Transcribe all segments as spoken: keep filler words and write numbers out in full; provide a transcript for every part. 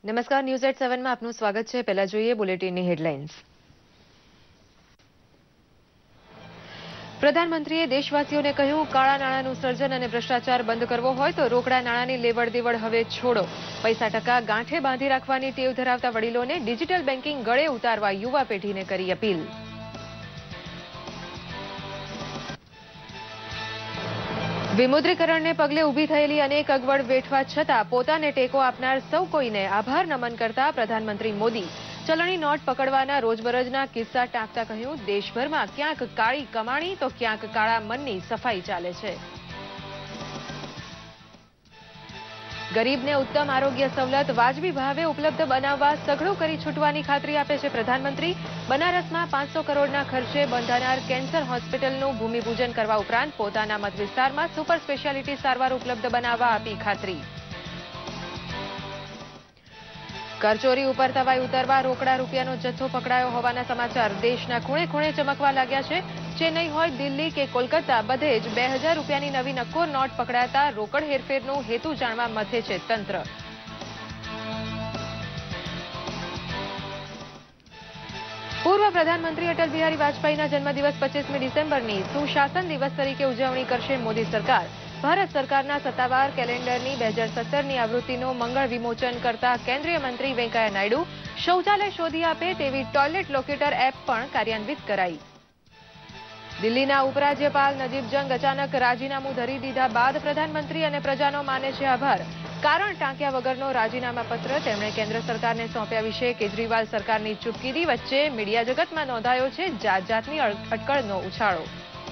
નમસ્કાર, news eight seven માં આપનું સ્વાગત છે। પહેલા જોઈએ બુલેટિનની હેડલાઇન્સ। પ્રધાનમંત્રીએ દેશવાસીઓને કહ્યું, કાળા નાણાંનું સર્જન અને ભ્રષ્ટાચાર બંધ કરવો હોય તો રોકડા નાણાંની લેવડ દેવડ હવે છોડો। પૈસા ટકા ગાંઠે બાંધી રાખવાની ટેવ ધરાવતા વડીલોને ડિજિટલ બેન્કિંગ ગળે ઉતારવા યુવા પેઢીને કરી અપીલ। વિમુદ્રીકરણને પગલે ઊભી થયેલી અનેક અગવડ વેઠવા છતાં પોતાને ટેકો આપનાર સૌ કોઈને આભાર નમન કરતા પ્રધાનમંત્રી મોદી ચલણી નોટ પકડવાના રોજબરોજના કિસ્સા ટાંકતા કહ્યું, દેશભરમાં ક્યાંક કાળી કમાણી તો ક્યાંક કાળા મનની સફાઈ ચાલે છે। ગરીબને ઉત્તમ આરોગ્ય સવલત વાજબી ભાવે ઉપલબ્ધ બનાવવા સઘળું કરી છૂટવાની ખાતરી આપે છે પ્રધાનમંત્રી। બનારસમાં પાંચસો કરોડના ખર્ચે બંધાનાર કેન્સર હોસ્પિટલનું ભૂમિપૂજન કરવા ઉપરાંત પોતાના મત વિસ્તારમાં સુપર સ્પેશિયાલિટી સારવાર ઉપલબ્ધ બનાવવા આપી ખાતરી। કરચોરી ઉપર તવાઈ ઉતરવા રોકડા રૂપિયાનો જથ્થો પકડાયો હોવાના સમાચાર દેશના ખૂણે ખૂણે ચમકવા લાગ્યા છે। ચેન્નઈ હોય, દિલ્હી કે કોલકાતા બધે જ બે હજાર રૂપિયાની નવી નક્કોર નોટ પકડાતા રોકડ હેરફેરનો હેતુ જાણવા મથે છે તંત્ર। પૂર્વ પ્રધાનમંત્રી અટલ બિહારી વાજપેયીના જન્મદિવસ પચીસમી ડિસેમ્બરની સુશાસન દિવસ તરીકે ઉજવણી કરશે મોદી સરકાર। ભારત સરકારના સત્તાવાર કેલેન્ડરની બે હજાર સત્તરની આવૃત્તિનો મંગળ વિમોચન કરતા કેન્દ્રીય મંત્રી વેંકૈયા નાયડુ શૌચાલય શોધી આપે તેવી ટોયલેટ લોકેટર એપ પણ કાર્યાન્વિત કરાઈ। દિલ્હીના ઉપરાજ્યપાલ નજીબ જંગ અચાનક રાજીનામું ધરી દીધા બાદ પ્રધાનમંત્રી અને પ્રજાનો માને છે આભાર। કારણ ટાંક્યા વગરનો રાજીનામા પત્ર તેમણે કેન્દ્ર સરકારને સોંપ્યા વિશે કેજરીવાલ સરકારની ચૂપકીદી વચ્ચે મીડિયા જગતમાં નોંધાયો છે જાત જાતની અટકળનો ઉછાળો।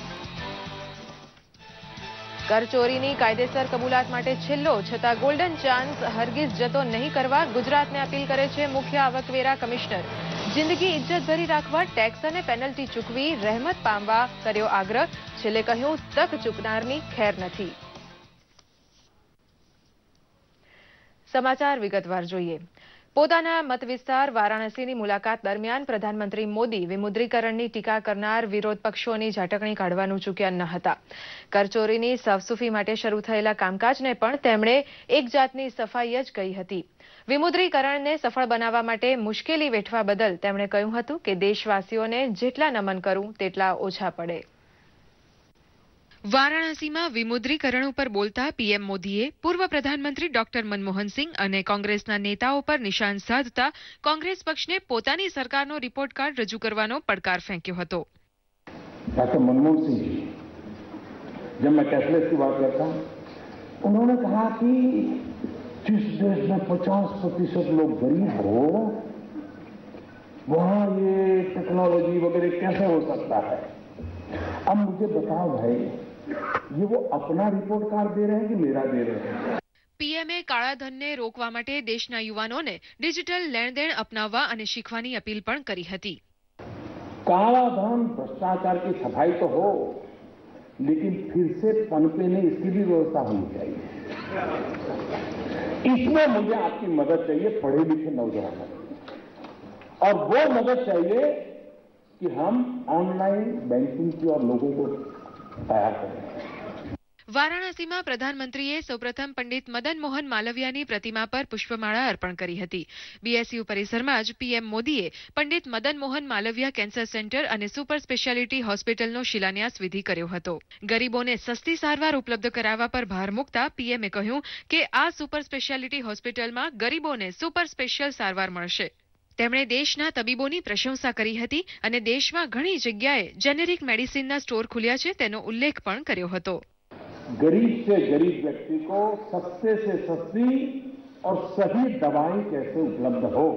કરચોરીની કાયદેસર કબૂલાત માટે છેલ્લો છતાં ગોલ્ડન ચાન્સ હરગીઝ જતો નહીં કરવા ગુજરાતને અપીલ કરે છે મુખ્ય આવકવેરા કમિશનર। જિંદગી ઇજ્જતભરી રાખવા ટેક્સ અને પેનલ્ટી ચૂકવી રહેમત પામવા કર્યો આગ્રહ। છેલ્લે કહ્યું, તક ચૂકનારની ખેર નથી। સમાચાર વિગતવાર જોઈએ। પોતાના મત વિસ્તાર વારાણસીની મુલાકાત દરમિયાન પ્રધાનમંત્રી મોદી વિમુદ્રીકરણની ટીકા કરનાર વિરોધ પક્ષોની ઝાટકણી કાઢવાનું ચૂક્યા ન હતા। કરચોરીની સાફસૂફી માટે શરૂ થયેલા કામકાજને પણ તેમણે એક જાતની સફાઈ જ કહી હતી। વિમુદ્રીકરણને સફળ બનાવવા માટે મુશ્કેલી વેઠવા બદલ તેમણે કહ્યું હતું કે દેશવાસીઓને જેટલા નમન કરું તેટલા ઓછા પડે। વારાણસીમાં વિમુદ્રીકરણ ઉપર બોલતા પીએમ મોદીએ પૂર્વ પ્રધાનમંત્રી ડોક્ટર મનમોહનસિંહ અને કોંગ્રેસના નેતાઓ પર નિશાન સાધતા કોંગ્રેસ પક્ષને પોતાની સરકારનો રિપોર્ટ કાર્ડ રજૂ કરવાનો પડકાર ફેંક્યો હતો। डॉक्टर मनमोहन सिंह जी, जब मैं कैशलेस की बात करता हूं, उन्होंने कहा कि जिस देश में पचास प्रतिशत लोग गरीब हो वहां ये टेक्नोलॉजी वगैरह कैसे हो सकता है। अब मुझे बताओ भाई, ये वो अपना रिपोर्ट कार्ड दे रहे हैं कि मेरा दे रहे हैं। પીએમએ કાળા ધનને રોકવા માટે દેશના યુવાનોને ડિજિટલ લેણદેણ અપનાવવા અને શીખવાની અપીલ પણ કરી હતી। काला धन भ्रष्टाचार की सफाई तो हो, लेकिन फिर से पनपे नहीं, इसकी भी व्यवस्था होनी चाहिए। इसमें मुझे आपकी मदद चाहिए, पढ़े लिखे नौजवानों, और वो मदद चाहिए कि हम ऑनलाइन बैंकिंग की और लोगों को तैयार करें। વારાણસીમાં પ્રધાનમંત્રીએ સૌપ્રથમ પંડિત મદન મોહન માલવિયાની પ્રતિમા પર પુષ્પમાળા અર્પણ કરી હતી। બીએસયુ પરિસરમાં જ પીએમ મોદીએ પંડિત મદન મોહન માલવિયા કેન્સર સેન્ટર અને સુપર સ્પેશિયાલિટી હોસ્પિટલનો શિલાન્યાસ વિધિ કર્યો હતો। ગરીબોને સસ્તી સારવાર ઉપલબ્ધ કરાવવા પર ભાર મૂકતા પીએમએ કહ્યું કે આ સુપર સ્પેશિયાલિટી હોસ્પિટલમાં ગરીબોને સુપર સ્પેશિયલ સારવાર મળશે। તેમણે દેશના તબીબોની પ્રશંસા કરી હતી અને દેશમાં ઘણી જગ્યાએ જેનેરિક મેડિસિનના સ્ટોર ખુલ્યા છે તેનો ઉલ્લેખ પણ કર્યો હતો। गरीब से गरीब व्यक्ति को सस्ते से सस्ती और सही दवाएं कैसे उपलब्ध हो,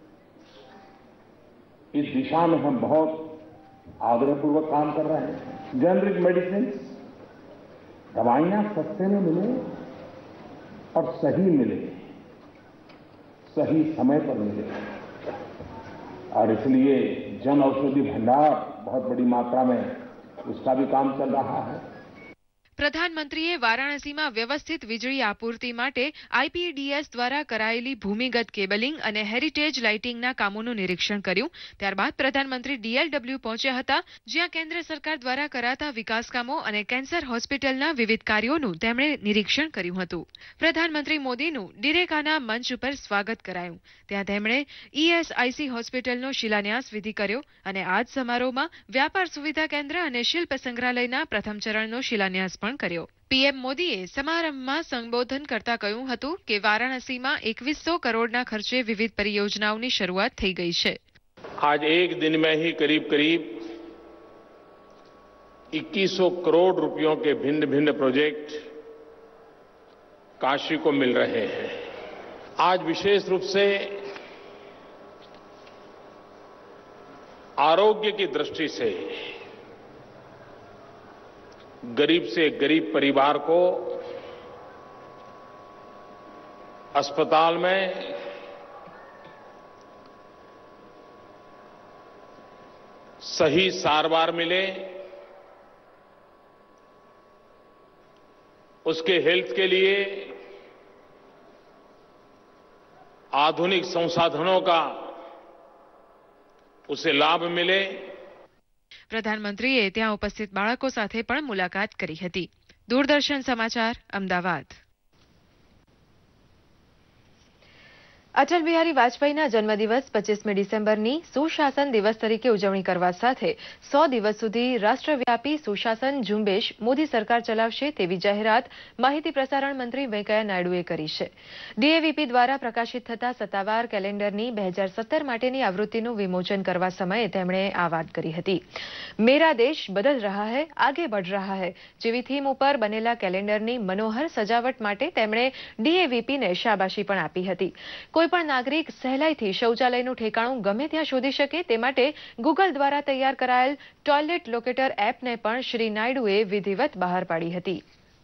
इस दिशा में हम बहुत आग्रहपूर्वक काम कर रहे हैं। जेनरिक मेडिसिन, दवाइयां सस्ते में मिले और सही मिले, सही समय पर मिले, और इसलिए जन औषधि भंडार बहुत बड़ी मात्रा में उसका भी काम चल रहा है। પ્રધાનમંત્રીએ વારાણસીમાં વ્યવસ્થિત વીજળી આપૂર્તિ માટે આઈપીડીએસ દ્વારા કરાયેલી ભૂમિગત કેબલિંગ અને હેરિટેજ લાઇટિંગના કામોનું નિરીક્ષણ કર્યું. ત્યારબાદ પ્રધાનમંત્રી ડીએલડબ્લ્યુ પહોંચ્યા હતા, જ્યાં કેન્દ્ર સરકાર દ્વારા કરાતા વિકાસ કામો અને કેન્સર હોસ્પિટલના વિવિધ કાર્યોનું તેમણે નિરીક્ષણ કર્યું હતું. પ્રધાનમંત્રી મોદીનું ડિરેકાના મંચ ઉપર સ્વાગત કરાયું. ત્યાં તેમણે ઈએસઆઈસી હોસ્પિટલનો શિલાન્યાસ વિધિ કર્યો અને આ જ સમારોહમાં વ્યાપાર સુવિધા કેન્દ્ર અને શિલ્પ સંગ્રહાલયના પ્રથમ ચરણનો શિલાન્યાસ પણ કર્યો. પીએમ મોદીએ સમારંભમાં સંબોધન કરતા કહ્યું હતું કે વારાણસીમાં એકવીસો કરોડના ખર્ચે વિવિધ પરિયોજનાઓની શરૂઆત થઈ ગઈ છે. आज एक दिन में ही करीब करीब इक्कीस सौ करोड़ रुपयों के भिन्न भिन्न प्रोजेक्ट काशी को मिल रहे हैं. आज विशेष रूप से आरोग्य की दृष्टि से गरीब से गरीब परिवार को अस्पताल में सही सारवार मिले, उसके हेल्थ के लिए आधुनिक संसाधनों का उसे लाभ मिले. પ્રધાનમંત્રીએ ત્યાં ઉપસ્થિત બાળકો સાથે પણ મુલાકાત કરી હતી. દૂરદર્શન સમાચાર, અમદાવાદ. અટલ બિહારી વાજપેયીના જન્મદિવસ પચીસમી ડિસેમ્બરની સુશાસન દિવસ તરીકે ઉજવણી કરવા સાથે સો દિવસ સુધી રાષ્ટ્રવ્યાપી સુશાસન ઝુંબેશ મોદી સરકાર ચલાવશે તેવી જાહેરાત માહિતી પ્રસારણ મંત્રી વેંકૈયા નાયડુએ કરી છે. ડીએવીપી દ્વારા પ્રકાશિત થતા સત્તાવાર કેલેન્ડરની બે હજાર સત્તર માટેની આવૃત્તિનું વિમોચન કરવા સમયે તેમણે આ વાત કરી હતી. મેરા દેશ બદલ રહા હૈ, આગે બઢ રહા હૈ જેવી થીમ ઉપર બનેલા કેલેન્ડરની મનોહર સજાવટ માટે તેમણે ડીએવીપીને શાબાશી પણ આપી હતી. કોઈ પણ નાગરિક સહેલાઈથી શૌચાલયનું ઠેકાણું ગમે ત્યાં શોધી શકે તે માટે ગૂગલ દ્વારા તૈયાર કરાયેલ ટોયલેટ લોકેટર એપને પણ શ્રી નાયડુએ વિધિવત બહાર પાડી હતી.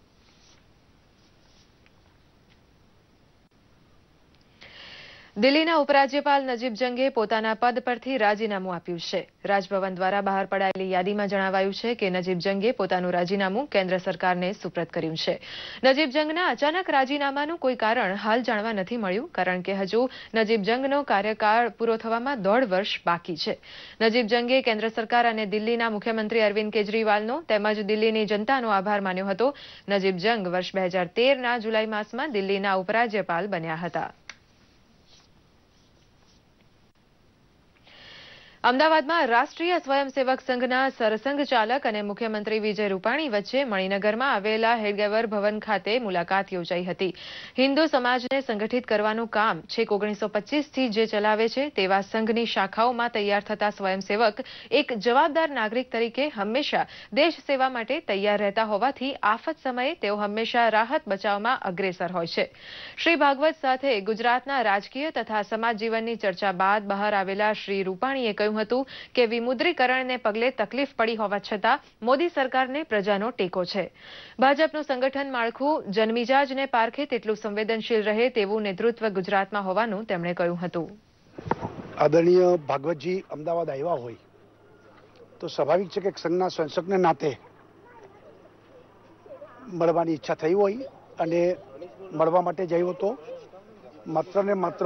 દિલ્હીના ઉપરાજ્યપાલ નજીબ જંગે પોતાના પદ પરથી રાજીનામું આપ્યું છે. રાજભવન દ્વારા બહાર પડાયેલી યાદીમાં જણાવાયું છે કે નજીબ જંગે પોતાનું રાજીનામું કેન્દ્ર સરકારને સુપ્રત કર્યું છે. નજીબ જંગના અચાનક રાજીનામાનું કોઈ કારણ હાલ જાણવા નથી મળ્યું, કારણ કે હજુ નજીબ જંગનો કાર્યકાળ પૂરો થવામાં દોઢ વર્ષ બાકી છે. નજીબ જંગે કેન્દ્ર સરકાર અને દિલ્હીના મુખ્યમંત્રી અરવિંદ કેજરીવાલનો તેમજ દિલ્હીની જનતાનો આભાર માન્યો હતો. નજીબ જંગ વર્ષ બે હજાર તેરના જુલાઈ માસમાં દિલ્હીના ઉપરાજ્યપાલ બન્યા હતા. અમદાવાદમાં રાષ્ટ્રીય સ્વયંસેવક સંઘના સરસંઘ ચાલક અને મુખ્યમંત્રી વિજય રૂપાણી વચ્ચે મણિનગરમાં આવેલા હેડગેવર ભવન ખાતે મુલાકાત યોજાઈ હતી. હિન્દુ સમાજને સંગઠિત કરવાનું કામ છેક ઓગણીસો પચીસથી જે ચલાવે છે તેવા સંઘની શાખાઓમાં તૈયાર થતા સ્વયંસેવક એક જવાબદાર નાગરિક તરીકે હંમેશા દેશ સેવા માટે તૈયાર રહેતા હોવાથી આફત સમયે તેઓ હંમેશા રાહત બચાવમાં અગ્રેસર હોય છે. શ્રી ભાગવત સાથે ગુજરાતના રાજકીય તથા સમાજ જીવનની ચર્ચા બાદ બહાર આવેલા શ્રી રૂપાણીએ કહ્યું હતું કે વિમુદ્રીકરણને પગલે તકલીફ પડી હોવા છતાં મોદી સરકારને પ્રજાનો ટેકો છે. ભાજપનું સંગઠન માળખું જનમિજાજને પારખે તેટલું સંવેદનશીલ રહે તેવું નેતૃત્વ ગુજરાતમાં હોવાનું તેમણે કહ્યું હતું. આદરણીય ભાગવતજી અમદાવાદ આવ્યા હોય તો સ્વાભાવિક છે કે સંઘના સંસદને નાતે મળવાની ઈચ્છા થઈ હોય અને મળવા માટે જયો હતો. માત્ર ને માત્ર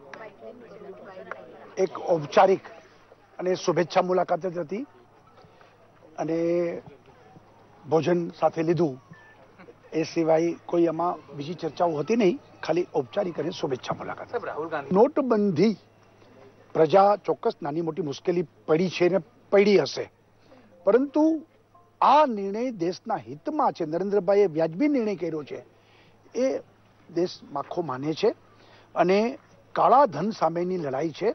એક ઔપચારિક અને શુભેચ્છા મુલાકાત જ હતી અને ભોજન સાથે લીધું, એ સિવાય કોઈ એમાં બીજી ચર્ચાઓ હતી નહીં, ખાલી ઔપચારિક અને શુભેચ્છા મુલાકાત. નોટબંધી પ્રજા ચોક્કસ નાની મોટી મુશ્કેલી પડી છે ને પડી હશે, પરંતુ આ નિર્ણય દેશના હિતમાં છે. નરેન્દ્રભાઈએ વ્યાજબી નિર્ણય કર્યો છે એ દેશ માખો માને છે અને કાળા ધન સામેની લડાઈ છે.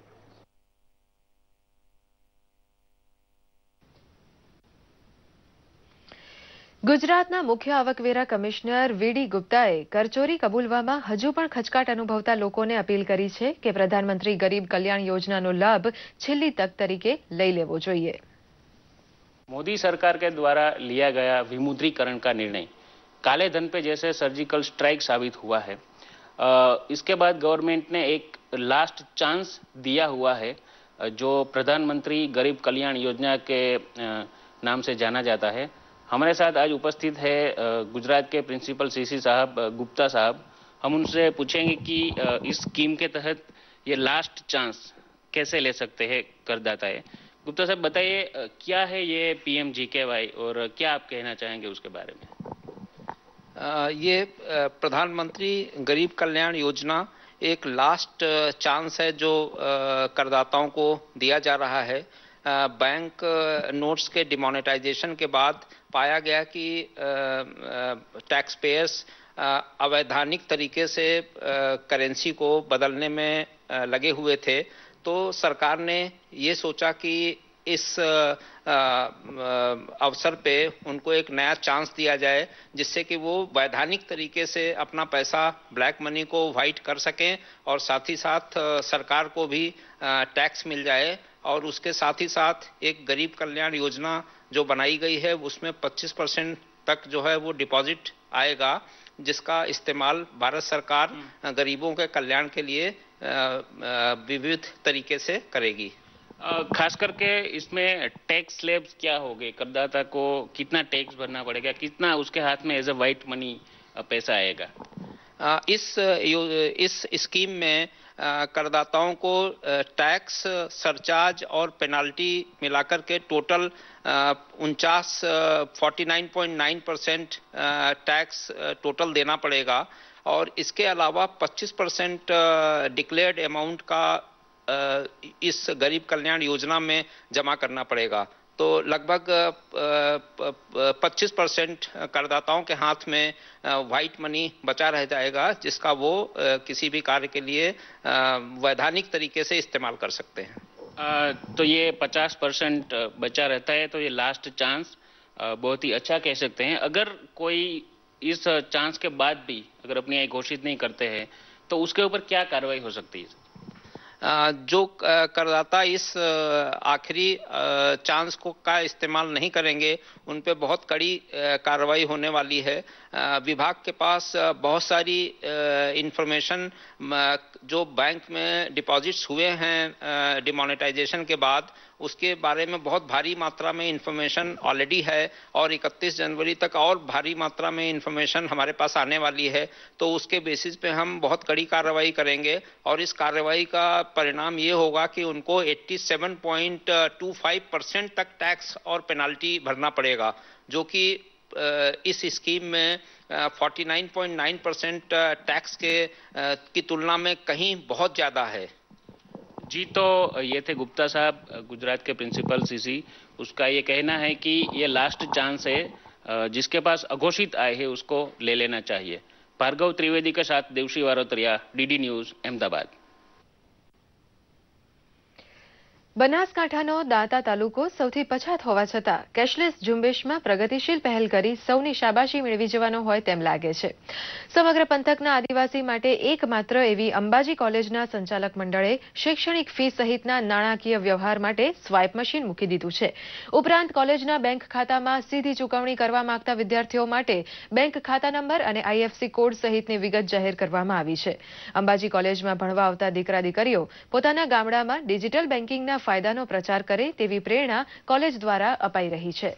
ગુજરાતના મુખ્ય આવકવેરા કમિશનર વીડી ગુપ્તાએ કરચોરી કબૂલવામાં હજુ પણ ખચકાટ અનુભવતા લોકોને અપીલ કરી છે કે પ્રધાનમંત્રી ગરીબ કલ્યાણ યોજનાનો લાભ છેલ્લી તક તરીકે લઈ લેવો જોઈએ. मोदी सरकार के द्वारा लिया गया विमुद्रीकरण का निर्णय काले धन पे जैसे सर्जिकल स्ट्राइक साबित हुआ है. इसके बाद गवर्नमेंट ने एक लास्ट चांस दिया हुआ है जो प्रधानमंत्री गरीब कल्याण योजना के नाम से जाना जाता है. हमारे साथ आज उपस्थित है गुजरात के प्रिंसिपल सीसी साहब गुप्ता साहब। हम उनसे पूछेंगे कि इस स्कीम के तहत ये लास्ट चांस कैसे ले सकते हैं करदाता है। गुप्ता साहब बताइए, क्या है ये पीएम जीकेवाई और क्या आप कहना चाहेंगे उसके बारे में? आ, ये प्रधानमंत्री गरीब कल्याण योजना एक लास्ट चांस है जो करदाताओं को दिया जा रहा है। बैंक नोट्स के डिमोनेटाइजेशन के बाद पाया गया कि टैक्स पेयर्स अवैधानिक तरीके से करेंसी को बदलने में लगे हुए थे, तो सरकार ने ये सोचा कि इस अवसर पे उनको एक नया चांस दिया जाए जिससे कि वो वैधानिक तरीके से अपना पैसा ब्लैक मनी को वाइट कर सकें और साथ ही साथ सरकार को भी टैक्स मिल जाए। और उसके साथ ही साथ एक गरीब कल्याण योजना जो बनाई गई है उसमें पच्चीस परसेंट तक जो है वो डिपॉजिट आएगा, जिसका इस्तेमाल भारत सरकार गरीबों के कल्याण के लिए विविध तरीके से करेगी। खास करके इसमें टैक्स स्लैब्स क्या होंगे, करदाता को कितना टैक्स भरना पड़ेगा, कितना उसके हाथ में एज अ व्हाइट मनी पैसा आएगा? इस इस स्कीम में करदाताओं को टैक्स, सरचार्ज और पेनाल्टी मिलाकर के टोटल उनचास forty nine point nine percent tax total देना पड़ेगा। और इसके अलावा पच्चीस परसेंट डिक्लेयर्ड अमाउंट का इस गरीब कल्याण योजना में जमा करना पड़ेगा। तो लगभग पच्चीस परसेंट करदाताओं के हाथ में व्हाइट मनी बचा रह जाएगा, जिसका वो किसी भी कार्य के लिए वैधानिक तरीके से इस्तेमाल कर सकते हैं। आ, तो ये पचास परसेंट बचा रहता है, तो ये लास्ट चांस बहुत ही अच्छा कह सकते हैं। अगर कोई इस चांस के बाद भी अगर अपनी आय घोषित नहीं करते हैं तो उसके ऊपर क्या कार्रवाई हो सकती है? जो करदाता इस आखिरी चांस को का इस्तेमाल नहीं करेंगे उन पे बहुत कड़ी कार्रवाई होने वाली है। विभाग के पास बहुत सारी इंफॉर्मेशन जो बैंक में डिपॉजिट्स हुए हैं डिमोनेटाइजेशन के बाद, उसके बारे में बहुत भारी मात्रा में इंफॉर्मेशन ऑलरेडी है और इकतीस जनवरी तक और भारी मात्रा में इंफॉर्मेशन हमारे पास आने वाली है। तो उसके बेसिस पे हम बहुत कड़ी कार्रवाई करेंगे और इस कार्रवाई का परिणाम ये होगा कि उनको सत्तासी पॉइंट दो पाँच परसेंट तक टैक्स और पेनाल्टी भरना पड़ेगा, जो कि इस स्कीम में उनचास पॉइंट नौ परसेंट टैक्स के की तुलना में कहीं बहुत ज्यादा है। जी, तो ये थे गुप्ता साहब, गुजरात के प्रिंसिपल सीसी। उसका ये कहना है कि ये लास्ट चांस है, जिसके पास अघोषित आय है उसको ले लेना चाहिए। भार्गव त्रिवेदी के साथ देवशी वारोतरिया, डीडी न्यूज, अहमदाबाद। બનાસકાંઠાનો દાંતા તાલુકો સૌથી પછાત હોવા છતાં કેશલેસ ઝુંબેશમાં પ્રગતિશીલ પહેલ કરી સૌની શાબાશી મેળવી જવાનો હોય તેમ લાગે છે। સમગ્ર પંથકના આદિવાસી માટે એકમાત્ર એવી અંબાજી કોલેજના સંચાલક મંડળે શૈક્ષણિક ફી સહિતના નાણાકીય વ્યવહાર માટે સ્વાઇપ મશીન મૂકી દીધું છે। ઉપરાંત કોલેજના બેંક ખાતામાં સીધી ચૂકવણી કરવા માંગતા વિદ્યાર્થીઓ માટે બેંક ખાતા નંબર અને આઈએફસી કોડ સહિતની વિગત જાહેર કરવામાં આવી છે। અંબાજી કોલેજમાં ભણવા આવતા દીકરા દીકરીઓ પોતાના ગામડામાં ડિજિટલ બેન્કિંગના फायदानो प्रचार करे तेवी प्रेरणा कॉलेज द्वारा अपाई रही है।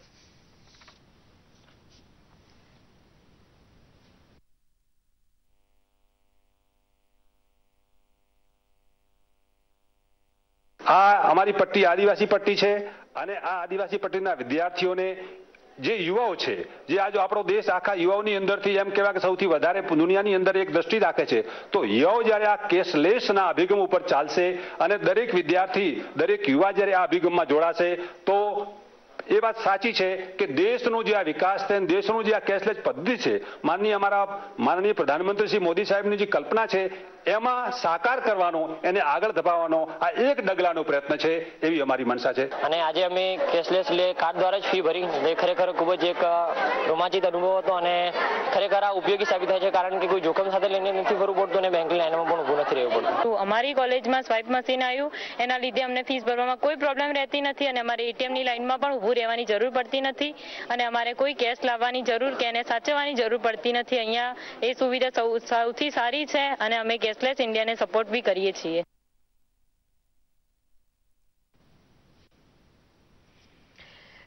आ हमारी पट्टी आदिवासी पट्टी है અને આ આદિવાસી પટ્ટીના વિદ્યાર્થીઓને જે યુવાઓ છે, જે આ જો આપણો દેશ આખા યુવાઓની અંદરથી એમ કહેવાય કે સૌથી વધારે દુનિયાની અંદર એક દ્રષ્ટિ રાખે છે, તો યુવાઓ જ્યારે આ કેશલેસના અભિગમ ઉપર ચાલશે અને દરેક વિદ્યાર્થી, દરેક યુવા જ્યારે આ અભિગમમાં જોડાશે તો એ વાત સાચી છે કે દેશનો જે આ વિકાસ છે, દેશનો જે આ કેશલેસ પદ્ધતિ છે, માનનીય અમારા માનનીય પ્રધાનમંત્રી શ્રી મોદી સાહેબની જે કલ્પના છે એમાં સાકાર કરવાનો, એને આગળ ધપાવવાનો આ એક ડગલાનો પ્રયત્ન છે, એવી અમારી મનસા છે। અને આજે અમે કેશલેસ લે કાર્ડ દ્વારા જ ફી ભરી, જે ખરેખર ખૂબ જ એક રોમાંચિત અનુભવ હતો અને ખરેખર આ ઉપયોગી સાબિત થાય છે, કારણ કે કોઈ જોખમ સાથે લઈને નથી ફરવું પડતું અને બેંકની લાઈનમાં પણ ઊભું નથી રહેવું પડતું। તો અમારી કોલેજમાં સ્વાઇપ મશીન આવ્યું, એના લીધે અમને ફીસ ભરવામાં કોઈ પ્રોબ્લેમ રહેતી નથી અને અમારે એટીએમની લાઈનમાં પણ ઊભું રહેવાની જરૂર પડતી નથી અને અમારે કોઈ કેશ લાવવાની જરૂર કે એને સાચવવાની જરૂર પડતી નથી। અહીંયા એ સુવિધા સૌથી સારી છે અને અમે કેશલેસ ઇન્ડિયાને સપોર્ટ બી કરીએ છીએ।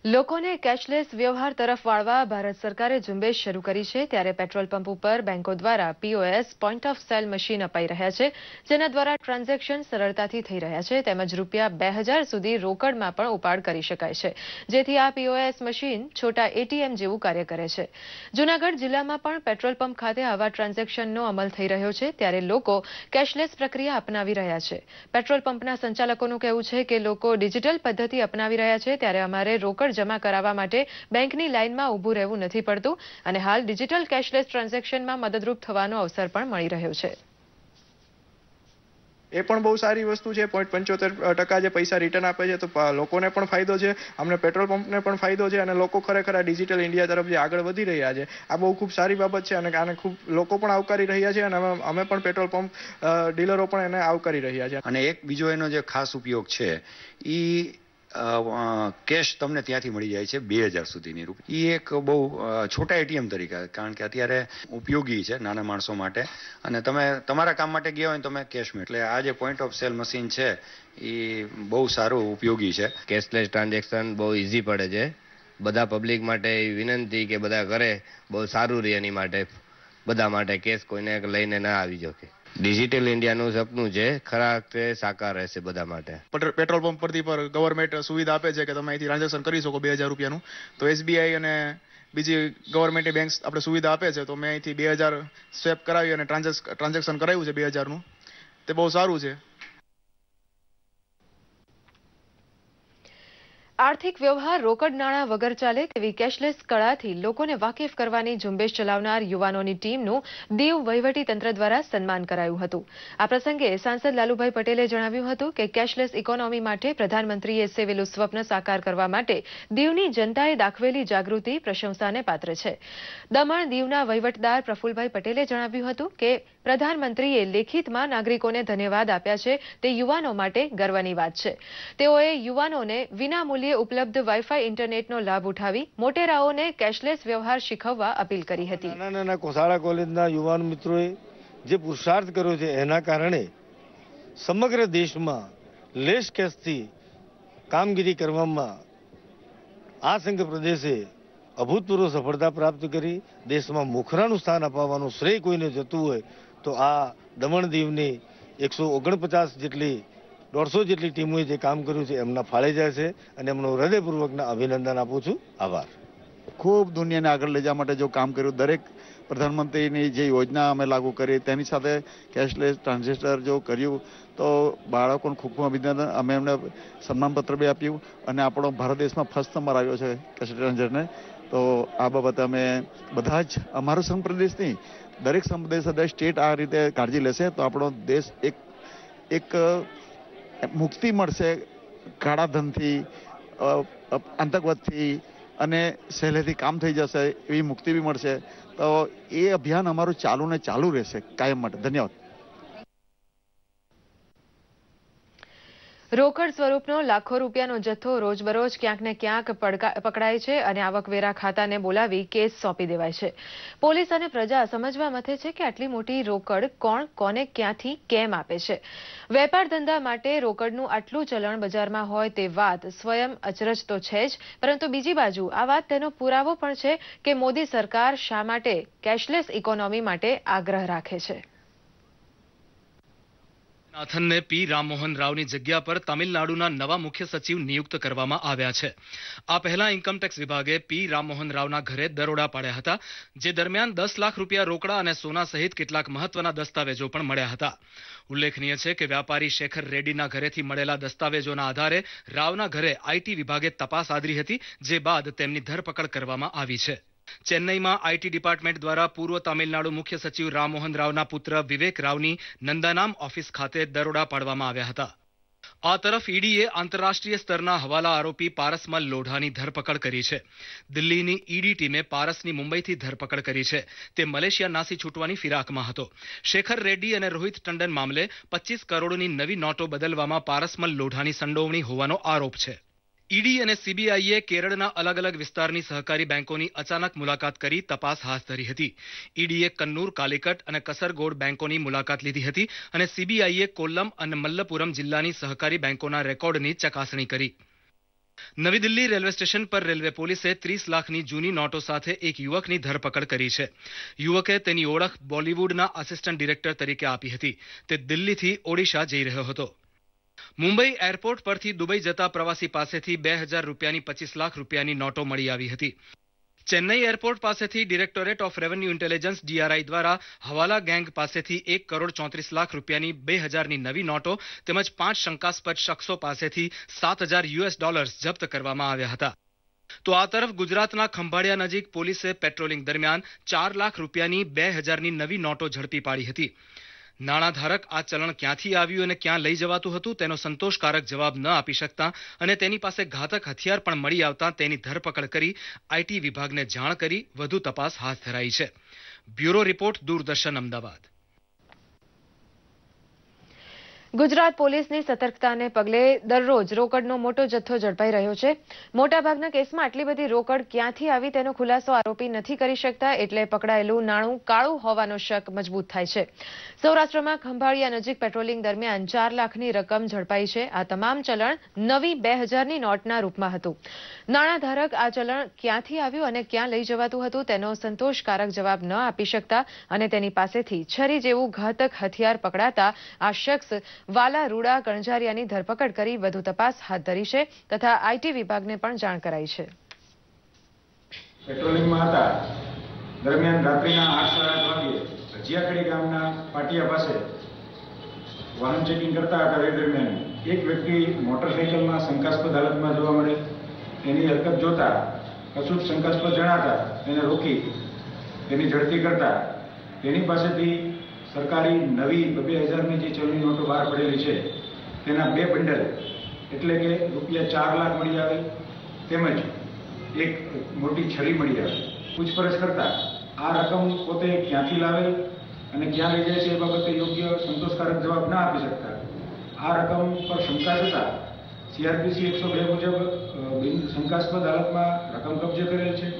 લોકોને કેશલેસ વ્યવહાર તરફ વાળવા ભારત સરકારે ઝુંબેશ શરૂ કરી છે ત્યારે પેટ્રોલ પંપ ઉપર બેંકો દ્વારા POS point of sale machine અપાઈ રહ્યા છે જેના દ્વારા ટ્રાન્ઝેક્શન સરળતાથી થઈ રહ્યા છે તેમજ રૂપિયા બે હજાર સુધી રોકડમાં પણ ઉપાડ કરી શકાય છે જેથી આ પીઓએસ મશીન છોટા એટીએમ જેવું કાર્ય કરે છે જૂનાગઢ જિલ્લામાં પણ પેટ્રોલ પંપ ખાતે આવા ટ્રાન્ઝેક્શનનો અમલ થઈ રહ્યો છે ત્યારે લોકો કેશલેસ પ્રક્રિયા અપનાવી રહ્યા છે પેટ્રોલ પંપના સંચાલકોનું કહેવું છે કે લોકો ડિજિટલ પદ્ધતિ અપનાવી રહ્યા છે ત્યારે અમારે રોકડ જમા કરાવવા માટે બેંકની લાઇનમાં ઊભું રહેવું નથી પડતું અને હાલ ડિજિટલ કેશલેસ ટ્રાન્ઝેક્શનમાં મદદરૂપ થવાનો અવસર પણ મળી રહ્યો છે એ પણ બહુ સારી વસ્તુ છે પોઈન્ટ પંચોતેર ટકા જે પૈસા રિટર્ન આપે છે તો લોકોને પણ ફાયદો છે અમને પેટ્રોલ પંપને પણ ફાયદો છે અને લોકો ખરેખર આ ડિજિટલ ઇન્ડિયા તરફ જે આગળ વધી રહ્યા છે આ બહુ ખૂબ સારી બાબત છે અને આને ખૂબ લોકો પણ આવકારી રહ્યા છે અને અમે પણ પેટ્રોલ પંપ ડીલરો પણ એને આવકારી રહ્યા છે અને એક બીજો એનો જે ખાસ ઉપયોગ છે એ કેશ તમને ત્યાંથી મળી જાય છે બે હજાર સુધીની રૂપિયા એ એક બહુ છોટા એટીએમ તરીકે કારણ કે અત્યારે ઉપયોગી છે નાના માણસો માટે અને તમે તમારા કામ માટે ગયા હોય તમે કેશ એટલે આ જે પોઈન્ટ ઓફ સેલ મશીન છે એ બહુ સારું ઉપયોગી છે કેશલેસ ટ્રાન્ઝેક્શન બહુ ઇઝી પડે છે બધા પબ્લિક માટે વિનંતી કે બધા કરે બહુ સારું રહે એની માટે બધા માટે કેશ કોઈને લઈને ના આવી શકે ડિજિટલ ઇન્ડિયાનું સપનું છે ખરા અર્થે સાકાર રહેશે બધા માટે પેટ્રોલ પંપ પરથી પર ગવર્મેન્ટ સુવિધા આપે છે કે તમે અહીંથી ટ્રાન્ઝેક્શન કરી શકો બે હજાર રૂપિયાનું તો એસબીઆઈ અને બીજી ગવર્મેન્ટ બેંક આપણે સુવિધા આપે છે તો મેં અહીંથી બે હજાર સ્વેપ કરાવી અને ટ્રાન્ઝેક્શન કરાવ્યું છે બે હજારનું તે બહુ સારું છે આર્થિક વ્યવહાર રોકડ નાણાં વગર ચાલે તેવી કેશલેસ કળાથી લોકોને વાકેફ કરવાની ઝુંબેશ ચલાવનાર યુવાનોની ટીમનું દીવ વહીવટીતંત્ર દ્વારા સન્માન કરાયું હતું આ પ્રસંગે સાંસદ લાલુભાઈ પટેલે જણાવ્યું હતું કે કેશલેસ ઇકોનોમી માટે પ્રધાનમંત્રીએ સેવેલું સ્વપ્ન સાકાર કરવા માટે દીવની જનતાએ દાખવેલી જાગૃતિ પ્રશંસાને પાત્ર છે દમણ દીવના વહીવટદાર પ્રફુલભાઈ પટેલે જણાવ્યું હતું કે પ્રધાનમંત્રીએ લેખિતમાં નાગરિકોને ધન્યવાદ આપ્યા છે તે યુવાનો માટે ગર્વની વાત છે તેઓએ યુવાનોને વિનામૂલ્યે ઉપલબ્ધ વાઈફાઈ ઇન્ટરનેટનો લાભ ઉઠાવી મોટેરાઓને કેશલેસ વ્યવહાર શીખવવા અપીલ કરી હતી નાના નાના કોસાળા કોલેજના યુવાન મિત્રોએ જે પુરુષાર્થ કર્યો છે એના કારણે સમગ્ર દેશમાં લેસ કેશથી કામગીરી કરવામાં આ સંઘ પ્રદેશે અભૂતપૂર્વ સફળતા પ્રાપ્ત કરી દેશમાં મોખરાનું સ્થાન અપાવવાનું શ્રેય કોઈને જતું હોય તો આ દમણ દીવની એકસો ઓગણપચાસ જેટલી દોઢસો જેટલી ટીમોએ જે કામ કર્યું છે એમના ફાળે જાય છે અને એમનો હૃદયપૂર્વકના અભિનંદન આપું છું આભાર ખૂબ દુનિયાને આગળ લઈ જવા માટે જો કામ કર્યું દરેક પ્રધાનમંત્રીની જે યોજના અમે લાગુ કરી તેની સાથે કેશલેસ ટ્રાન્ઝેક્શન જો કર્યું તો બાળકોને ખૂબ ખૂબ અભિનંદન અમે એમને સન્માનપત્ર બી આપ્યું અને આપણો ભારત દેશમાં ફર્સ્ટ નંબર આવ્યો છે કેશલેસ ટ્રાન્ઝેક્શનને તો આ બાબતે અમે બધા જ અમારો સંઘ પ્રદેશની દરેક સંઘ પ્રદેશ દરેક સ્ટેટ આ રીતે કાળજી લેશે તો આપણો દેશ એક એક મુક્તિ મળશે કાળા ધનથી આતંકવાદથી અને સહેલેથી કામ થઈ જશે એવી મુક્તિ બી મળશે તો એ અભિયાન અમારું ચાલુ ને ચાલુ રહેશે કાયમ માટે ધન્યવાદ રોકડ સ્વરૂપનો લાખો રૂપિયાનો જથ્થો રોજબરોજ ક્યાંક ને ક્યાંક પકડાય છે અને આવકવેરા ખાતાને બોલાવી કેસ સોંપી દેવાય છે પોલીસ અને પ્રજા સમજવા મથે છે કે આટલી મોટી રોકડ કોણ કોને ક્યાંથી કેમ આપે છે વેપાર ધંધા માટે રોકડનું આટલું ચલણ બજારમાં હોય તે વાત સ્વયં અચરજ તો છે જ પરંતુ બીજી બાજુ આ વાત તેનો પુરાવો પણ છે કે મોદી સરકાર શા માટે કેશલેસ ઇકોનોમી માટે આગ્રહ રાખે છે નાથનને પી રામમોહન રાવની જગ્યા પર તમિલનાડુના નવા મુખ્ય સચિવ નિયુક્ત કરવામાં આવ્યા છે આ પહેલા ઇન્કમટેક્સ વિભાગે પી રામમોહન રાવના ઘરે દરોડા પાડ્યા હતા જે દરમિયાન દસ લાખ રૂપિયા રોકડા અને સોના સહિત કેટલાક મહત્વના દસ્તાવેજો પણ મળ્યા હતા ઉલ્લેખનીય છે કે વ્યાપારી શેખર રેડ્ડીના ઘરેથી મળેલા દસ્તાવેજોના આધારે રાવના ઘરે આઈટી વિભાગે તપાસ આદરી હતી જે બાદ તેમની ધરપકડ કરવામાં આવી છે ચેન્નઈમાં આઈટી ડિપાર્ટમેન્ટ દ્વારા પૂર્વ તામિલનાડુ મુખ્ય સચિવ રામમોહન રાવના પુત્ર વિવેક રાવની નંદાનામ ઓફિસ ખાતે દરોડા પાડવામાં આવ્યા હતા આ તરફ ઈડીએ આંતરરાષ્ટ્રીય સ્તરના હવાલા આરોપી પારસમલ લોઢાની ધરપકડ કરી છે દિલ્હીની ઈડી ટીમે પારસની મુંબઈથી ધરપકડ કરી છે તે મલેશિયા નાસી છૂટવાની ફિરાકમાં હતો શેખર રેડ્ડી અને રોહિત ટંડન મામલે પચીસ કરોડની નવી નોટો બદલવામાં પારસમલ લોઢાની સંડોવણી હોવાનો આરોપ છે ઈડી અને સીબીઆઈએ કેરળના અલગ અલગ વિસ્તારની સહકારી બેંકોની અચાનક મુલાકાત કરી તપાસ હાથ ધરી હતી ઈડીએ કન્નૂર કાલિકટ અને કસરગોડ બેંકોની મુલાકાત લીધી હતી અને સીબીઆઈએ કોલ્લમ અને મલ્લપુરમ જિલ્લાની સહકારી બેંકોના રેકોર્ડની ચકાસણી કરી નવી દિલ્હી રેલવે સ્ટેશન પર રેલવે પોલીસે ત્રીસ લાખની જૂની નોટો સાથે એક યુવકની ધરપકડ કરી છે. યુવકે તેની ઓળખ બોલિવૂડના આસિસ્ટન્ટ ડિરેક્ટર તરીકે આપી હતી. તે દિલ્હીથી ઓડિશા જઈ રહ્યો હતો. મુંબઈ એરપોર્ટ પરથી દુબઈ જતા પ્રવાસી પાસેથી બે હજાર રૂપિયાની પચીસ લાખ રૂપિયાની નોટો મળી આવી હતી. ચેન્નઈ એરપોર્ટ પાસેથી directorate of revenue intelligence DRI દ્વારા હવાલા ગેંગ પાસેથી એક કરોડ ચોત્રીસ લાખ રૂપિયાની બે હજારની નવી નોટો તેમજ પાંચ શંકાસ્પદ શખ્સો પાસેથી સાત હજાર યુએસ ડોલર્સ જપ્ત કરવામાં આવ્યા હતા. તો આ તરફ ગુજરાતના ખંભાળિયા નજીક પોલીસે પેટ્રોલિંગ દરમિયાન ચાર લાખ રૂપિયાની બે હજારની નવી નોટો ઝડપી પાડી હતી. નાણાધારક આ ચલણ ક્યાંથી આવ્યું અને ક્યાં લઈ જવાતું હતું તેનો સંતોષકારક જવાબ ન આપી શકતા અને તેની પાસે ઘાતક હથિયાર પણ મળી આવતા તેની ધરપકડ કરી આઈટી વિભાગને જાણ કરી વધુ તપાસ હાથ ધરાઈ છે. Bureau report, Doordarshan, Ahmedabad. ગુજરાત પોલીસની સતર્કતાને પગલે દરરોજ રોકડનો મોટો જથ્થો ઝડપાઈ રહ્યો છે. મોટાભાગના કેસમાં આટલી બધી રોકડ ક્યાંથી આવી તેનો ખુલાસો આરોપી નથી કરી શકતા, એટલે પકડાયેલું નાણું કાળું હોવાનો શક મજબૂત થાય છે. સૌરાષ્ટ્રમાં ખંભાળિયા નજીક પેટ્રોલિંગ દરમિયાન ચાર લાખની રકમ ઝડપાઈ છે. આ તમામ ચલણ નવી બે હજારની નોટના રૂપમાં હતું. નાણાધારક આ ચલણ ક્યાંથી આવ્યું અને ક્યાં લઈ જવાતું હતું તેનો સંતોષકારક જવાબ ન આપી શકતા અને તેની પાસેથી છરી જેવું ઘાતક હથિયાર પકડાતા આ શખ્સ વાલા રૂડા કણઝારિયાની ધરપકડ કરી વધુ તપાસ હાથ ધરી છે તથા આઈટી વિભાગને પણ જાણ કરાઈ છે. પેટ્રોલિંગમાં હતા દરમિયાન રાત્રિના આઠ સાડા આઠ વાગે ભજીયાખડી ગામના પાટિયા પાસે વાહન ચેકિંગ કરતા હતા. એ દરમિયાન એક વ્યક્તિ મોટરસાઇકલમાં શંકાસ્પદ હાલતમાં જોવા મળે. એની હરકત જોતા કશું જ શંકાસ્પદ જણાતા એને રોકી તેની ઝડપી કરતા તેની પાસેથી સરકારી નવી બે હજારની જે ચલણી નોટો બહાર પડેલી છે તેના બે બંડલ એટલે કે રૂપિયા ચાર લાખ મળી આવે તેમજ એક મોટી છરી મળી આવે. પૂછપરછ કરતા આ રકમ પોતે ક્યાંથી લાવે અને ક્યાં લઈ જાય છે એ બાબતે યોગ્ય સંતોષકારક જવાબ ના આપી શકતા આ રકમ પર શંકા જતા સીઆરપીસી એકસો બે મુજબ શંકાસ્પદ હાલતમાં રકમ કબજે કરેલ છે.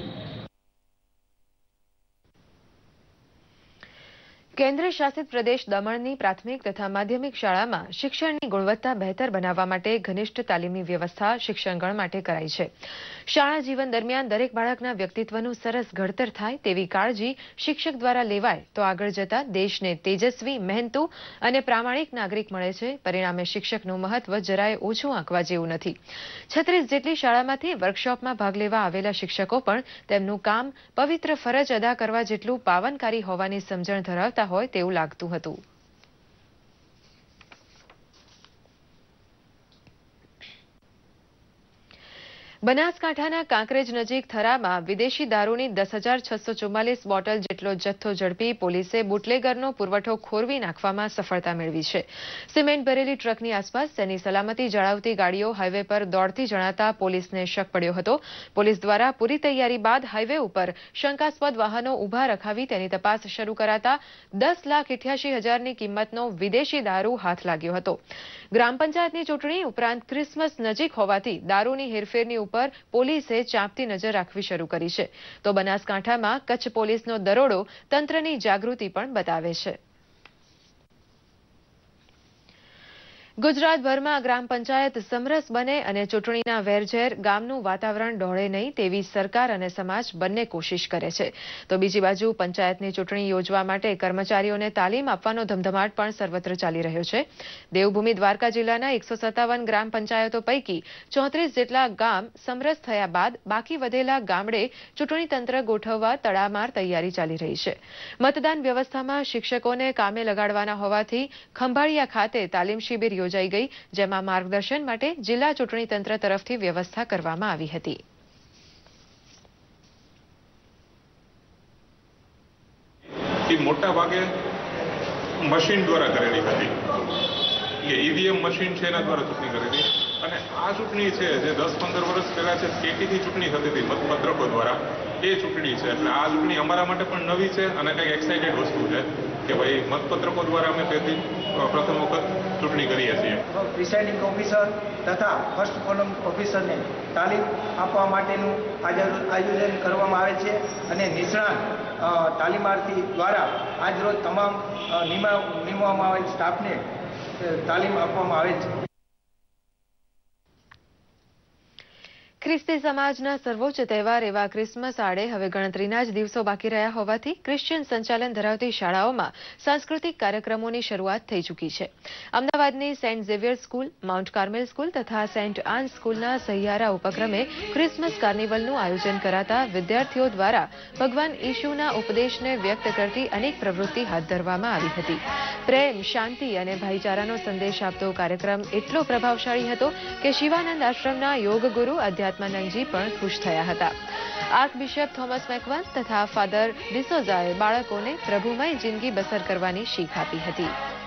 કેન્દ્ર શાસિત પ્રદેશ દમણની પ્રાથમિક તથા માધ્યમિક શાળામાં શિક્ષણની ગુણવત્તા બહેતર બનાવવા માટે ઘનિષ્ઠ તાલીમની વ્યવસ્થા શિક્ષણગણ માટે કરાઈ છે. શાળા જીવન દરમિયાન દરેક બાળકના વ્યક્તિત્વનું સરસ ઘડતર થાય તેવી કાળજી શિક્ષક દ્વારા લેવાય તો આગળ જતા દેશને તેજસ્વી, મહેનતુ અને પ્રામાણિક નાગરિક મળે છે. પરિણામે શિક્ષકનું મહત્વ જરાય ઓછું આંકવા જેવું નથી. છત્રીસ જેટલી શાળામાંથી વર્કશોપમાં ભાગ લેવા આવેલા શિક્ષકો પણ તેમનું કામ પવિત્ર ફરજ અદા કરવા જેટલું પાવનકારી હોવાની સમજણ ધરાવતા હોય તેવું લાગતું હતું. બનાસકાંઠાના કાંકરેજ નજીક થરામાં વિદેશી દારૂની દસ હજાર છસો ચુમ્માલીસ બોટલ જેટલો જથ્થો ઝડપી પોલીસે બુટલેગરનો પુરવઠો ખોરવી નાખવામાં સફળતા મેળવી છે. સિમેન્ટ ભરેલી ટ્રકની આસપાસ તેની સલામતી જાળવતી ગાડીઓ હાઈવે પર દોડતી જણાતા પોલીસને શક પડ્યો હતો. પોલીસ દ્વારા પૂરી તૈયારી બાદ હાઈવે ઉપર શંકાસ્પદ વાહનો ઉભા રખાવી તેની તપાસ શરૂ કરાતા દસ લાખ ઇઠ્યાસી હજારની કિંમતનો વિદેશી દારૂ હાથ લાગ્યો હતો. ગ્રામ પંચાયતની ચૂંટણી ઉપરાંત ક્રિસમસ નજીક હોવાથી દારૂની હેરફેરની ઉપર પોલીસે ચાંપતી નજર રાખવી શરૂ કરી છે. તો બનાસકાંઠામાં કચ્છ પોલીસનો દરોડો તંત્રની જાગૃતિ પણ બતાવે છે. ગુજરાતભરમાં ગ્રામ પંચાયત સમરસ બને અને ચૂંટણીના વેરઝેર ગામનું વાતાવરણ ડહોળે નહીં તેવી સરકાર અને સમાજ બંને કોશિશ કરે છે. તો બીજી બાજુ પંચાયતની ચૂંટણી યોજવા માટે કર્મચારીઓને તાલીમ આપવાનો ધમધમાટ પણ સર્વત્ર ચાલી રહ્યો છે. દેવભૂમિ દ્વારકા જિલ્લાના એકસો સત્તાવન ગ્રામ પંચાયતો પૈકી ચોત્રીસ જેટલા ગામ સમરસ થયા બાદ બાકી વધેલા ગામડે ચૂંટણી તંત્ર ગોઠવવા તડામાર તૈયારી ચાલી રહી છે. મતદાન વ્યવસ્થામાં શિક્ષકોને કામે લગાડવાના હોવાથી ખંભાળિયા ખાતે તાલીમ શિબિર યોજાઈ ગઈ, જેમાં માર્ગદર્શન માટે જિલ્લા ચૂંટણી તંત્ર તરફથી વ્યવસ્થા કરવામાં આવી હતી. મોટા ભાગે મશીન દ્વારા કરેલી હતી. ઈવીએમ મશીન છે એના દ્વારા ચૂંટણી કરેલી અને આ ચૂંટણી છે જે દસ પંદર વર્ષ પહેલા છે પેટીથી ચૂંટણી થતી હતી મતપત્રકો દ્વારા, એ ચૂંટણી છે. એટલે આ ચૂંટણી અમારા માટે પણ નવી છે અને કંઈક એક્સાઇટેડ વસ્તુ છે કે ભાઈ મતપત્રકો દ્વારા અમે તેથી પ્રથમ વખત ચૂંટણી કરીએ છીએ. પ્રિસાઇડિંગ ઓફિસર તથા ફર્સ્ટ કોલમ ઓફિસરને તાલીમ આપવા માટેનું આયોજન કરવામાં આવે છે અને નિષ્ણાત તાલીમાર્થી દ્વારા આજરોજ તમામ નિમવામાં આવેલ સ્ટાફને તાલીમ આપવામાં આવે છે. ખ્રિસ્તી સમાજના સર્વોચ્ચ તહેવાર એવા ક્રિસમસ આડે હવે ગણતરીના જ દિવસો બાકી રહ્યા હોવાથી ક્રિશ્ચિયન સંચાલન ધરાવતી શાળાઓમાં સાંસ્કૃતિક કાર્યક્રમોની શરૂઆત થઈ ચૂકી છે. અમદાવાદની Saint Xavier School, Mount Carmel School તથા સેન્ટ આન સ્કૂલના સહિયારા ઉપક્રમે ક્રિસમસ કાર્નિવલનું આયોજન કરાતા વિદ્યાર્થીઓ દ્વારા ભગવાન ઈશુના ઉપદેશને વ્યક્ત કરતી અનેક પ્રવૃત્તિ હાથ ધરવામાં આવી હતી. પ્રેમ, શાંતિ અને ભાઈચારાનો સંદેશ આપતો કાર્યક્રમ એટલો પ્રભાવશાળી હતો કે શિવાનંદ આશ્રમના યોગ ગુરુ અધ્યાત્માનંદજી પણ ખુશ થયા હતા. આર્ક બિશપ થોમસ મેકવન તથા ફાધર ડિસોઝાએ બાળકોને પ્રભુમય જિંદગી બસર કરવાની શીખ આપી હતી.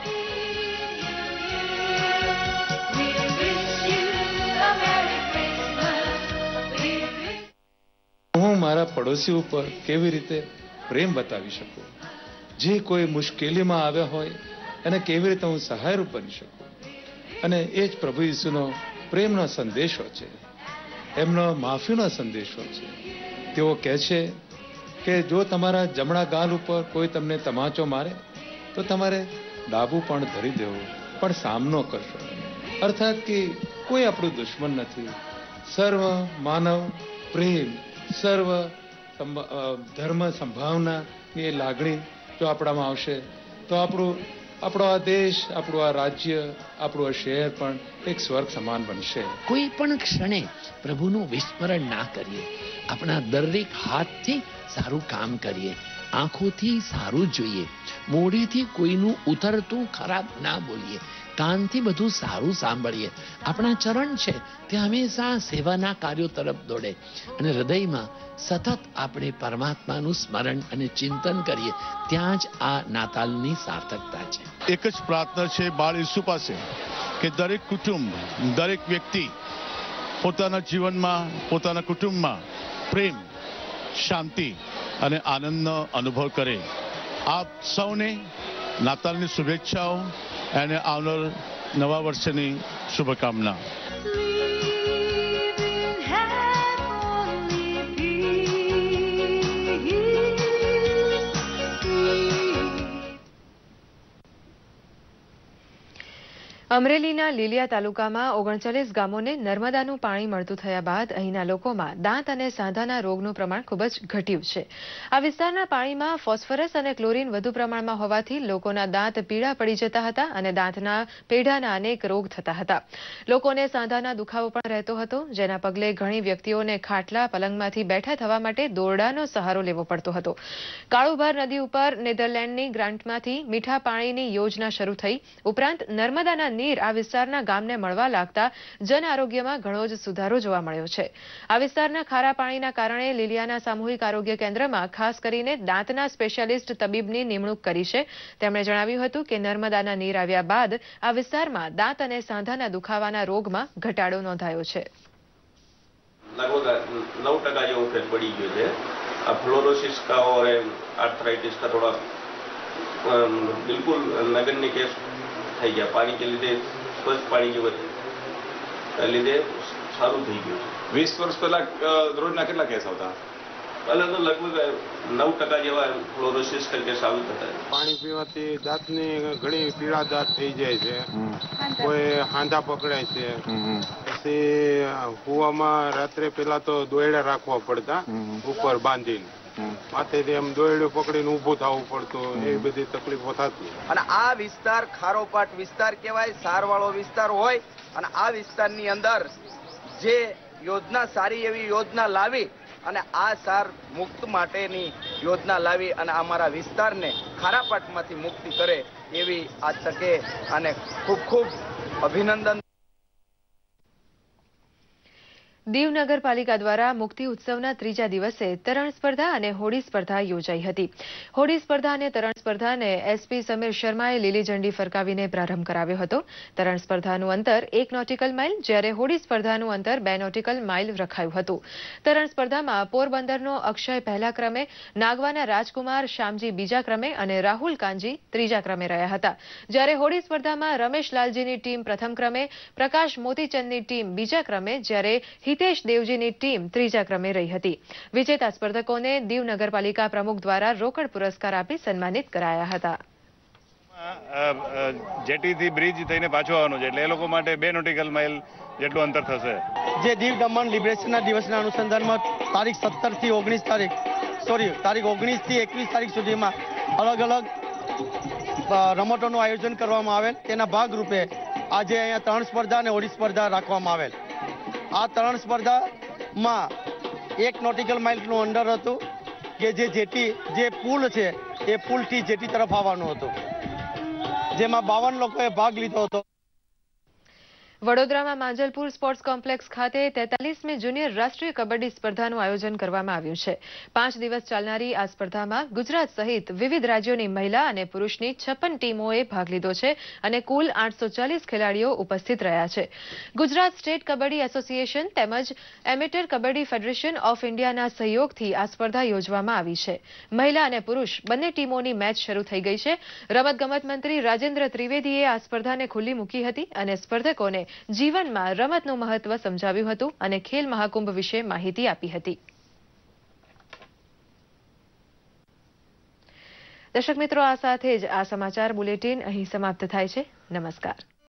હું મારા પડોશી ઉપર કેવી રીતે પ્રેમ બતાવી શકું, જે કોઈ મુશ્કેલીમાં આવ્યા હોય એને કેવી રીતે હું સહાયરૂપ બની શકું, અને એ જ પ્રભુ ઈસુનો પ્રેમનો સંદેશો છે, એમનો માફીનો સંદેશો છે. તેઓ કહે છે કે જો તમારા જમણા ગાલ ઉપર કોઈ તમને તમાચો મારે તો તમારે ડાબું પણ ધરી દેવું, પણ સામનો કરશો. અર્થાત કે કોઈ આપણું દુશ્મન નથી. સર્વ માનવ પ્રેમ, સર્વ ધર્મ સંભાવનાની એ લાગણી જો આપણામાં આવશે તો આપણું આપણો આ દેશ, આપણું આ રાજ્ય, આપણું આ શહેર પણ એક સ્વર્ગ સમાન બનશે. કોઈ પણ ક્ષણે પ્રભુનું વિસ્મરણ ના કરીએ. આપણા દરેક હાથથી સારું કામ કરીએ, આંખોથી સારું જોઈએ, મોઢેથી કોઈનું ઉતરતું ખરાબ ના બોલીએ, કાનથી બધું સારું સાંભળીએ. આપણા ચરણ છે તે હંમેશા સેવાના કાર્યો તરફ દોડે, અને હૃદયમાં સતત આપણે પરમાત્માનું સ્મરણ અને ચિંતન કરીએ. ત્યાં જ આ નાતાલની સાર્થકતા છે. એક જ પ્રાર્થના છે બાળ ઈસુ પાસે કે દરેક કુટુંબ, દરેક વ્યક્તિ પોતાના જીવનમાં, પોતાના કુટુંબમાં પ્રેમ, શાંતિ અને આનંદનો અનુભવ કરે. આપ સૌને નાતાલની શુભેચ્છાઓ અને આવનાર નવા વર્ષની શુભકામના. અમરેલીના લીલિયા તાલુકામાં ઓગણચાલીસ ગામોને નર્મદાનું પાણી મળતું થયા બાદ અહીંના લોકોમાં દાંત અને સાંધાના રોગનું પ્રમાણ ખૂબ જ ઘટ્યું છે. આ વિસ્તારના પાણીમાં ફોસ્ફરસ અને ક્લોરીન વધુ પ્રમાણમાં હોવાથી લોકોના દાંત પીળા પડી જતા હતા અને દાંતના પેઢાના અનેક રોગ થતા હતા. લોકોને સાંધાના દુખાવો પણ રહેતો હતો, જેના પગલે ઘણી વ્યક્તિઓને ખાટલા પલંગમાંથી બેઠા થવા માટે દોરડાનો સહારો લેવો પડતો હતો. કાળુભાર નદી ઉપર નેધરલેન્ડની ગ્રાન્ટમાંથી મીઠા પાણીની યોજના શરૂ થઈ. ઉપરાંત નર્મદાના નીર આ વિસ્તારના ગામને મળવા લાગતા જન આરોગ્યમાં ઘણો જ સુધારો જોવા મળ્યો છે. આ વિસ્તારના ખારા પાણીના કારણે લીલિયાના સામૂહિક આરોગ્ય કેન્દ્રમાં ખાસ કરીને દાંતના સ્પેશિયાલિસ્ટ તબીબની નિમણૂક કરી છે. તેમણે જણાવ્યું હતું કે નર્મદાના નીર આવ્યા બાદ આ વિસ્તારમાં દાંત અને સાંધાના દુખાવાના રોગમાં ઘટાડો નોંધાયો છે. लगभग नौ टका જેવો ફેર પડી ગયો છે. આ ફ્લોરોસિસ का और आर्थराइटिस का थोड़ा बिल्कुल नगण्य केस થઈ ગયા. પાણી કે લીધે, સ્વચ્છ પાણી કે લીધે સારું થઈ ગયું છે. વીસ વર્ષ પહેલા રોજના કેટલા કેસ આવતા? પહેલા તો લગભગ નવ ટકા જેવા ફ્લોરોસિસ કેસ આવી હતા. પાણી પીવાથી દાંતની ઘણી પીળા દાંત થઈ જાય છે, કોઈ હાંધા પકડાય છે. પછી કુવામાં રાત્રે પેલા તો દોયડા રાખવા પડતા ઉપર બાંધીને, માથેથી એમ દોયડું પકડીને ઊભું થવું પડતું, એવી બધી તકલીફો થતી. અને આ વિસ્તાર ખારોપાટ વિસ્તાર કહેવાય, સારવાળો વિસ્તાર હોય, અને આ વિસ્તારની અંદર જે યોજના, સારી એવી યોજના લાવી અને આ સાર મુક્ત માટેની યોજના લાવી અને અમારા વિસ્તારને ખારાપાટમાંથી મુક્તિ કરે એવી આ તકે અને ખૂબ ખૂબ અભિનંદન. દીવ નગરપાલિકા દ્વારા મુક્તિ ઉત્સવના ત્રીજા દિવસે તરણ સ્પર્ધા અને હોડી સ્પર્ધા યોજાઈ હતી. હોડી સ્પર્ધા અને તરણ સ્પર્ધાને એસપી સમીર શર્માએ લીલી ઝંડી ફરકાવીને પ્રારંભ કરાવ્યો હતો. તરણ સ્પર્ધાનું અંતર એક નોટિકલ માઇલ, જ્યારે હોડી સ્પર્ધાનું અંતર બે નોટિકલ માઇલ રખાયું હતું. તરણ સ્પર્ધામાં પોરબંદરનો અક્ષય પહેલા ક્રમે, નાગવાના રાજકુમાર શામજી બીજા ક્રમે અને રાહુલ કાંજી ત્રીજા ક્રમે રહ્યા હતા. જ્યારે હોડી સ્પર્ધામાં રમેશ લાલજીની ટીમ પ્રથમ ક્રમે, પ્રકાશ મોતીચંદની ટીમ બીજા ક્રમે, જ્યારે હિતેશ દેવજીની ટીમ ત્રીજા ક્રમે રહી હતી. વિજેતા સ્પર્ધકોને દીવ નગરપાલિકા પ્રમુખ દ્વારા રોકડ પુરસ્કાર આપી સન્માનિત કરાયા હતા. જેટીથી બ્રિજ થઈને પાછું આવવાનું છે, એટલે એ લોકો માટે બે નોટિકલ માઇલ જેટલું અંતર થશે. જે દીવ દમણ લિબરેશનના દિવસના અનુસંધાનમાં તારીખ સત્તર થી ઓગણીસ તારીખ સોરી તારીખ ઓગણીસ થી એકવીસ તારીખ સુધીમાં અલગ અલગ રમતોનું આયોજન કરવામાં આવેલ. તેના ભાગરૂપે આજે અહીંયા તરણ સ્પર્ધા અને હોડી સ્પર્ધા રાખવામાં આવેલ. આ તરણ સ્પર્ધામાં એક નોટિકલ માઇલનું અંડર હતું કે જે જેટી જે પુલ છે એ પુલથી જેટી તરફ આવવાનું હતું, જેમાં બાવન લોકોએ ભાગ લીધો હતો. વડોદરામાં માંજલપુર સ્પોર્ટ્સ કોમ્પ્લેક્સ ખાતે તેતાલીસમી જુનિયર રાષ્ટ્રીય કબડ્ડી સ્પર્ધાનું આયોજન કરવામાં આવ્યું છે. પાંચ દિવસ ચાલનારી આ સ્પર્ધામાં ગુજરાત સહિત વિવિધ રાજ્યોની મહિલા અને પુરુષની છપ્પન ટીમોએ ભાગ લીધો છે અને કુલ આઠસો ચાલીસ ખેલાડીઓ ઉપસ્થિત રહ્યા છે. ગુજરાત સ્ટેટ કબડ્ડી એસોસિએશન તેમજ એમેટર કબડ્ડી ફેડરેશન ઓફ ઇન્ડિયાના સહયોગથી આ સ્પર્ધા યોજવામાં આવી છે. મહિલા અને પુરુષ બંને ટીમોની મેચ શરૂ થઈ ગઈ છે. રમતગમત મંત્રી રાજેન્દ્ર ત્રિવેદીએ આ સ્પર્ધાને ખુલ્લી મૂકી હતી અને સ્પર્ધકોને જીવનમાં રમતનું મહત્વ સમજાવ્યું હતું અને ખેલ મહાકુંભ વિશે માહિતી આપી હતી. દર્શક મિત્રો, આ સાથે જ આ સમાચાર બુલેટિન અહીં સમાપ્ત થાય છે. નમસ્કાર.